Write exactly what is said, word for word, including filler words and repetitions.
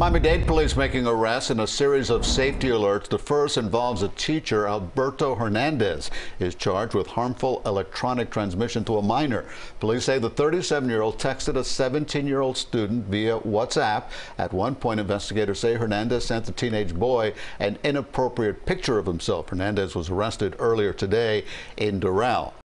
Miami-Dade police making arrests in a series of safety alerts. The first involves a teacher, Alberto Hernandez, is charged with harmful electronic transmission to a minor. Police say the thirty-seven-year-old texted a seventeen-year-old student via WhatsApp. At one point, investigators say Hernandez sent the teenage boy an inappropriate picture of himself. Hernandez was arrested earlier today in Doral.